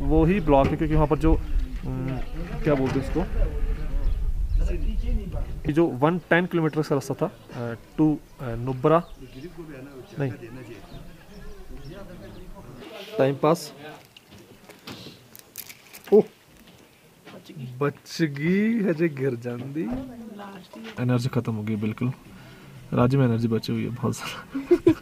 वो ही ब्लॉक है, क्योंकि वहाँ पर जो क्या बोलते हैं इसको, ये जो 110 किलोमीटर का रास्ता था टू नुब्रा, नहीं टाइम पास। ओह बचगी हजे गिर जाती, एनर्जी खत्म हो गई बिल्कुल। राज्य में एनर्जी बची हुई है बहुत सारा।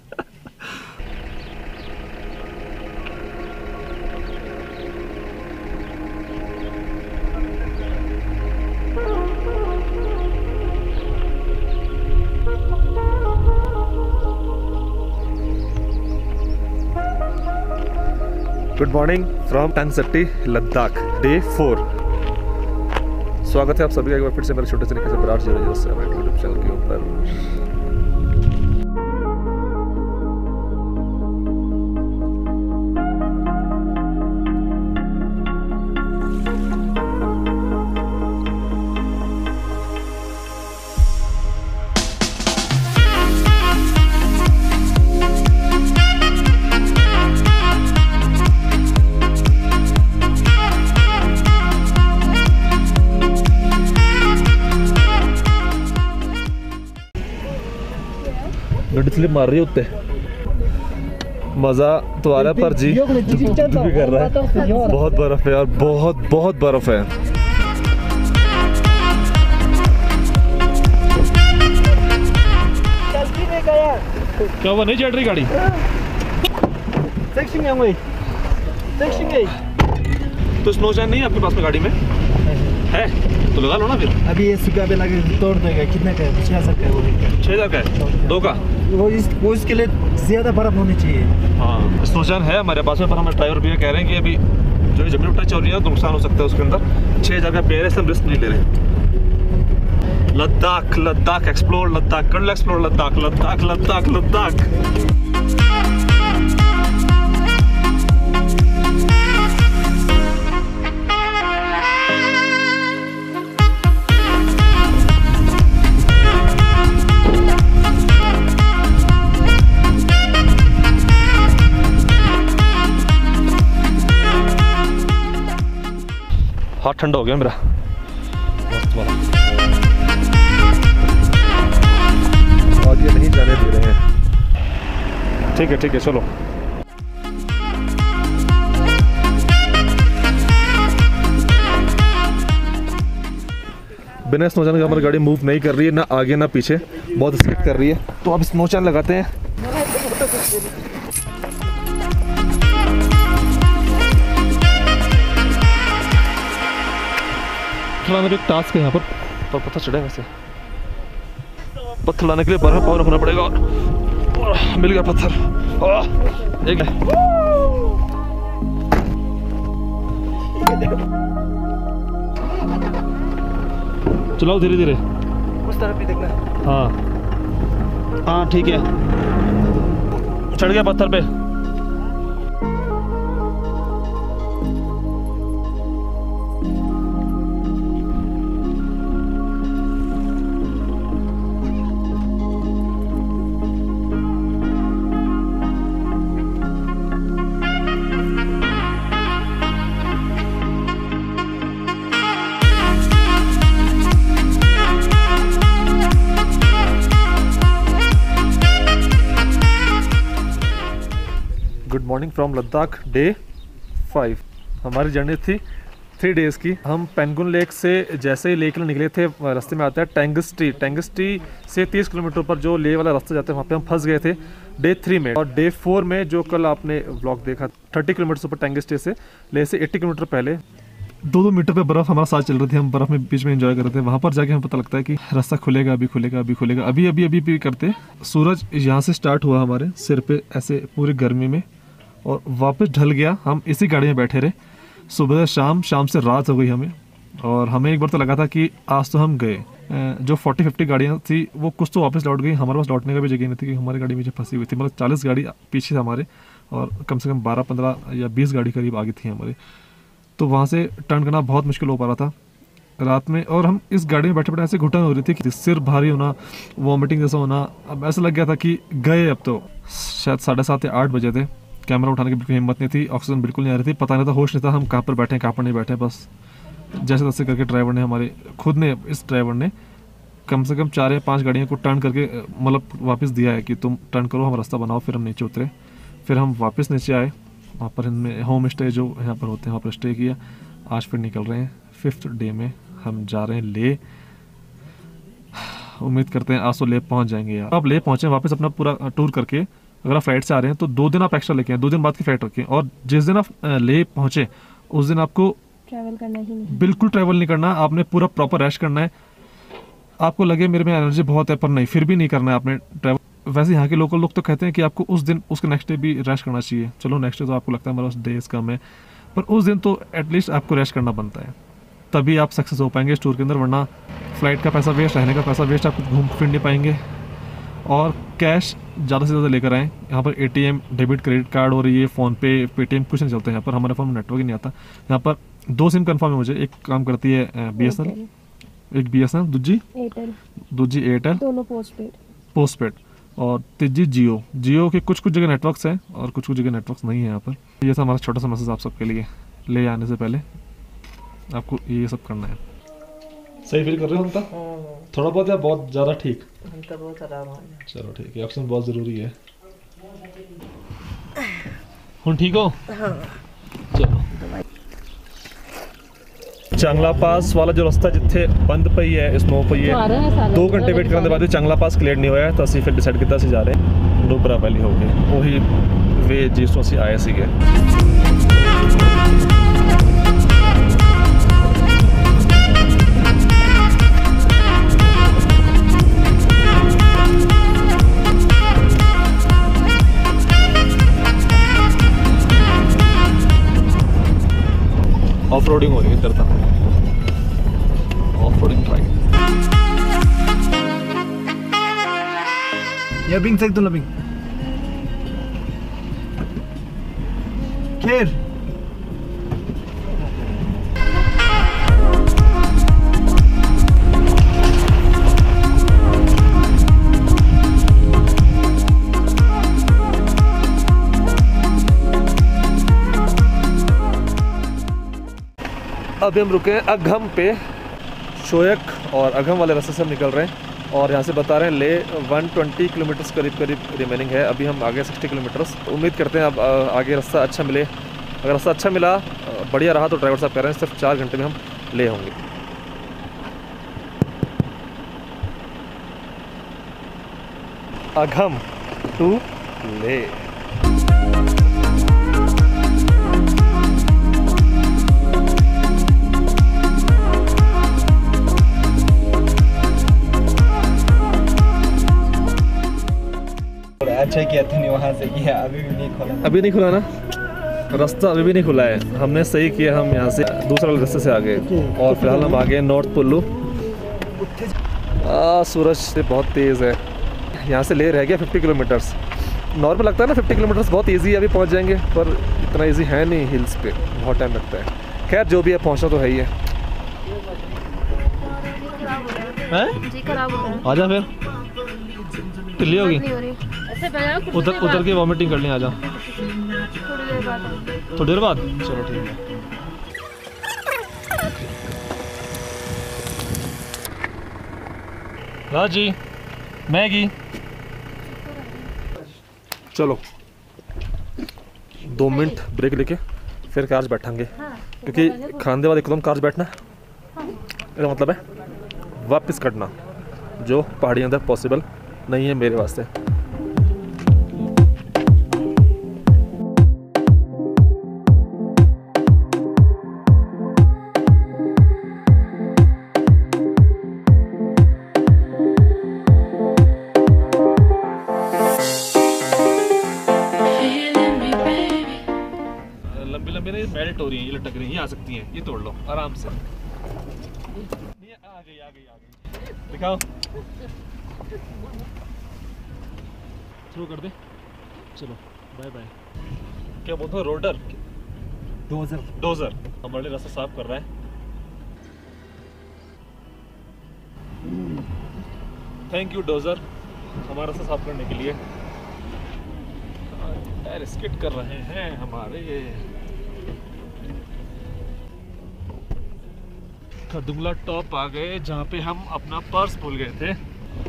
गुड मॉर्निंग फ्रॉम टंग सट्टी लद्दाख, डे 4। स्वागत है आप सभी का एक बार फिर से मेरे छोटे से निके से विराट 007 यूट्यूब चैनल के ऊपर। गड्डी स्लिप मार रही है उत्ते, मजा तो आ रहा है पर जी भी कर रहा है। बहुत बर्फ है और बहुत बहुत बर्फ है। क्या हुआ, नहीं चल रही गाड़ी? तो स्नो चैन नहीं है आपके पास में गाड़ी में? है तो लगा लो ना फिर। अभी ये सिक्का पे लगे तोड़ देगा। कितने का है? 6000 का है। 6000 का है, दो का। वो इसके लिए ज्यादा बर्फ होनी चाहिए। हाँ स्नो चैन है हमारे पास में, पर हमारे ड्राइवर भैया कह रहे हैं कि अभी जो जमीन टच हो रही है तो नुकसान हो सकता है उसके अंदर। 6000 का पेयर है, सब रिस्क नहीं ले रहे। लद्दाख लद्दाख एक्सप्लोर लद्दाख कर लो, एक्सप्लोर लद्दाख लद्दाख लद्दाख लद्दाख। हाथ ठंडा हो गया मेरा, मस्त वाला। आगे नहीं जाने दे रहे हैं। ठीक है चलो। बिना स्नो चैन के हमारी गाड़ी मूव नहीं कर रही है, ना आगे ना पीछे, बहुत स्किप कर रही है। तो अब स्नो चैन लगाते हैं। थोड़ा मेरे एक टास्क है यहाँ पर पत्थर चढ़े, वैसे पत्थर लाने के लिए बर्फ पावर रखना पड़ेगा। और मिल गया पत्थर, एक चलाओ धीरे धीरे, उस तरफ भी देखना। हाँ ठीक है, चढ़ गया पत्थर पे। Good morning from Ladakh, day 5। हमारी जर्नी थी 3 डेज़ की। हम पेंगुइन लेक से जैसे ही लेक निकले थे, रास्ते में आता है टेंगस्टी से 30 किलोमीटर पर जो ले वाला रास्ता जाता है, वहाँ पे हम फंस गए थे डे 3 में। और डे 4 में जो कल आपने व्लॉग देखा, 30 किलोमीटर पर टेंगस्टी से ले से 80 किलोमीटर पहले 2-2 मीटर पे बर्फ़ हमारे साथ चल रही थी। हम बर्फ़ में बीच में एंजॉय कर रहे थे। वहाँ पर जाके हमें पता लगता है कि रास्ता खुलेगा, अभी खुलेगा, अभी खुलेगा, अभी करते। सूरज यहाँ से स्टार्ट हुआ हमारे सिर पे ऐसे पूरी गर्मी में, और वापस ढल गया। हम इसी गाड़ी में बैठे रहे सुबह से शाम से रात हो गई हमें। और हमें एक बार तो लगा था कि आज तो हम गए। जो 40-50 गाड़ियाँ थी वो कुछ तो वापस लौट गई। हमारे पास लौटने का भी जगह नहीं थी, कि हमारी गाड़ी पीछे फंसी हुई थी। मतलब 40 गाड़ी पीछे से हमारे, और कम से कम 12-15 या 20 गाड़ी करीब आगे थी हमारे। तो वहाँ से टर्न करना बहुत मुश्किल हो पा रहा था रात में। और हम इस गाड़ी में बैठे बैठे ऐसे घुटन हो रही थी कि सिर भारी होना, वॉमिटिंग जैसा होना। अब ऐसा लग गया था कि गए। अब तो शायद 7:30 या 8 बजे थे। कैमरा उठाने की बिल्कुल हिम्मत नहीं थी, ऑक्सीजन बिल्कुल नहीं आ रही थी, पता नहीं था, होश नहीं था हम कहाँ पर बैठे हैं कहाँ पर नहीं बैठे। बस जैसे तैसे करके ड्राइवर ने हमारे खुद ने इस ड्राइवर ने कम से कम 4 या 5 गाड़ियों को टर्न करके मतलब वापस दिया है कि तुम टर्न करो, हम रास्ता बनाओ। फिर हम नीचे उतरे, फिर हम वापस नीचे आए, वहाँ पर हमने होम स्टे जो यहाँ पर होते हैं वहाँ पर स्टे किया। आज फिर निकल रहे हैं 5th डे में, हम जा रहे हैं ले। उम्मीद करते हैं आज तो ले पहुँच जाएंगे यार। आप ले पहुँचे वापस अपना पूरा टूर करके, अगर आप फ्लाइट से आ रहे हैं तो 2 दिन आप एक्स्ट्रा लेके आए, 2 दिन बाद की फ्लाइट रखें। और जिस दिन आप ले पहुँचे उस दिन आपको ट्रैवल करना ही नहीं, बिल्कुल ट्रैवल नहीं करना, आपने पूरा प्रॉपर रेस्ट करना है। आपको लगे मेरे में एनर्जी बहुत है पर नहीं, फिर भी नहीं करना है आपने ट्रैवल। वैसे यहाँ के लोकल लोग तो कहते हैं कि आपको उस दिन उसके नेक्स्ट डे भी रेस्ट करना चाहिए। चलो नेक्स्ट डे तो आपको लगता है हमारे पास डेज कम है, पर उस दिन तो एटलीस्ट आपको रेस्ट करना बनता है, तभी आप सक्सेस हो पाएंगे इस टूर के अंदर। वरना फ्लाइट का पैसा वेस्ट, रहने का पैसा वेस्ट, आप कुछ घूम फिर नहीं पाएंगे। और कैश ज़्यादा से ज़्यादा लेकर आएँ। यहाँ पर ATM, डेबिट, क्रेडिट कार्ड और ये फ़ोनपे, पेटीएम कुछ नहीं चलते यहाँ पर। हमारे फ़ोन में नेटवर्क ही नहीं आता। यहाँ पर 2 सिम कन्फर्म है मुझे, एक काम करती है BSNL, एक BSNL, दूजी एयरटेल, दोनों पोस्टपेड, और तीजी जियो के कुछ जगह नेटवर्क्स हैं और कुछ जगह नेटवर्क्स नहीं है यहाँ पर। ये था हमारा छोटा सा मैसेज आप सबके लिए। ले आने से पहले आपको ये सब करना है। सही फील कर रहे हो हम? थोड़ा बहुत या बहुत ज़्यादा? ठीक, बहुत आराम है। चलो ठीक है, ऑक्सीजन बहुत ज़रूरी है। हम ठीक हो? चलो। चांगला पास वाला जो रास्ता जिथे बंद पई है, स्नो पई है, 2 घंटे वेट करने के बाद चांगला पास क्लियर नहीं होया, तो ਅਸੀਂ फिर डिसाइड किया ਅਸੀਂ जा रहे हैं नुब्रा वैली हो गए, वही वे जिसों ਅਸੀਂ आए ਸੀਗੇ। ऑफ रोडिंग हो रही है इधर तक, off roading try. Ya bing tek dula bing. Kher. अभी हम रुके हैं अघम पे, शोयक और अघम वाले रास्ते से हम निकल रहे हैं और यहाँ से बता रहे हैं ले 120 किलोमीटर्स करीब रिमेनिंग है। अभी हम आगे 60 किलोमीटर्स। उम्मीद करते हैं अब आगे रास्ता अच्छा मिले। अगर रास्ता अच्छा मिला, बढ़िया रहा, तो ड्राइवर साहब कह रहे हैं सिर्फ 4 घंटे में हम ले होंगे। अघम टू ले। अच्छा किया तूने वहाँ से किया, अभी भी नहीं खोला। अभी नहीं खुला ना रास्ता, अभी भी नहीं खुला है। हमने सही किया, हम यहाँ से दूसरे वाले रास्ते से आ गए और फिलहाल हम आ गए नॉर्थ पुल्लू। सूरज से बहुत तेज़ है। यहाँ से ले रह गया 50 किलोमीटर्स। नॉर्मल लगता है ना 50 किलोमीटर्स बहुत इजी है, अभी पहुँच जाएंगे, पर इतना इजी है नहीं, हिल्स पे बहुत टाइम लगता है। खैर जो भी है, पहुँचना तो है ही है। जी खराब हो रहा है। आजा फिर, ढिल्ली होगी, ऐसे बैठा कुछ उधर की वॉमिटिंग कर लें। आजा थोड़ी देर बाद। थोड़ी देर बाद, चलो ठीक है। राजी मैगी, चलो 2 मिनट ब्रेक लेके फिर कार बैठेंगे, क्योंकि खाने बाद एकदम कार बैठना इसका मतलब है वापस कटना, जो पहाड़ियों अंदर पॉसिबल नहीं है मेरे वास्ते। लंबी मेल्ट हो रही है, ये लटक रही है, ये आ सकती हैं, ये तोड़ लो आराम से। ये आ गई दिखाओ, शुरू कर दे। चलो बाय बाय। क्या बोलते हो, रोडर डोजर हमारे रास्ता साफ कर रहा है। थैंक यू डोजर हमारा रास्ता साफ करने के लिए। पैर स्किट कर रहे हैं हमारे। खरदुंगला टॉप आ गए जहाँ पे हम अपना पर्स भूल गए थे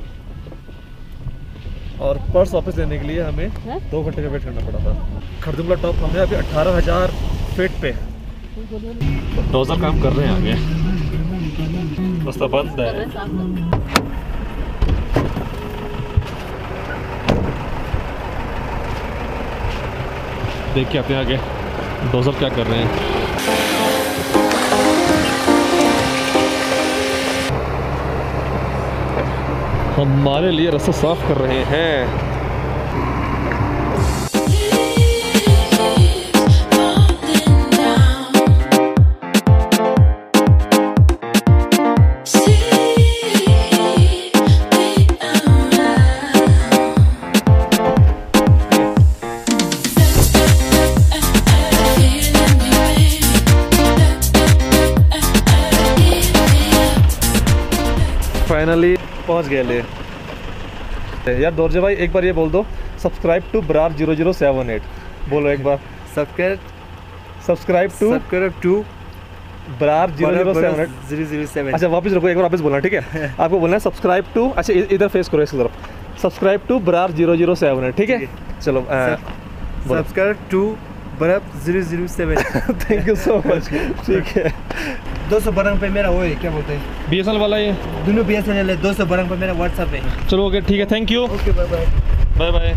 और पर्स वापस लेने के लिए हमें 2 घंटे का वेट करना पड़ा था। खरदुंगला टॉप हमने अभी 18,000 फीट पे। डोजर काम कर रहे हैं आगे, रास्ता बंद है। देख के आते हैं आगे डोजर क्या कर रहे हैं। हमारे लिए रास्ता साफ कर रहे हैं। फाइनली पहुंच गए ले यार। दोरजे भाई एक बार ये बोल दो, सब्सक्राइब टू ब्रार 0078 बोलो एक बार। Subscribe to Brar 0078। अच्छा वापस रुको, एक बार वापस बोलना, ठीक है? आपको बोलना है सब्सक्राइब टू, अच्छा इधर फेस करो इस तरफ, सब्सक्राइब टू ब्रार 0078, ठीक है? चलो subscribe to Brar 007। Thank you so much. ठीक है 200 बरंग पे मेरा वो है, क्या बोलते हैं, BSNL वाला ये दोनों BSNL है। 200 बरंग पे मेरा व्हाट्सएप है। चलो ओके ठीक है, thank you, okay bye bye bye bye.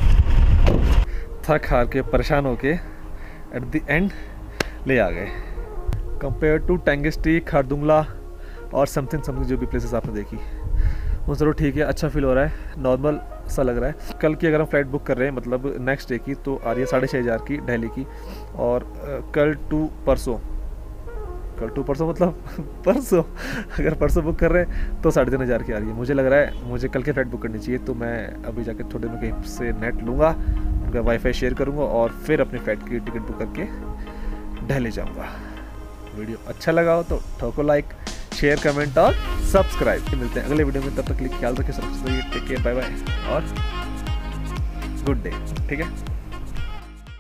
थक हार के परेशान होके एट द एंड ले आ गए। कंपेयर टू टेंगिस्टी, खरदुंगला और समथिंग जो भी प्लेसेस आपने देखी वो चलो ठीक है, अच्छा फील हो रहा है, नॉर्मल सा लग रहा है। कल की अगर हम फ्लाइट बुक कर रहे हैं मतलब नेक्स्ट डे की, तो आ रही है 6,500 की दिल्ली की, और कल टू परसों मतलब परसों, अगर परसों बुक कर रहे हैं तो 3,500 की आ रही है। मुझे लग रहा है मुझे कल की फ़्लाइट बुक करनी चाहिए, तो मैं अभी जाके थोड़े में कहीं से नेट लूँगा, उनका वाईफाई शेयर करूँगा और फिर अपनी फ़्लाइट की टिकट बुक करके दिल्ली जाऊँगा। वीडियो अच्छा लगा हो तो ठोको लाइक, शेयर, कमेंट और सब्सक्राइब। मिलते हैं अगले वीडियो में, तब तक के लिए ख्याल रखिए, सुरक्षित रहिए, टेक केयर, बाय बाय और गुड डे। ठीक है,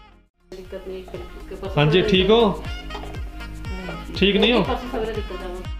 हाँ जी, ठीक हो? ठीक नहीं हो?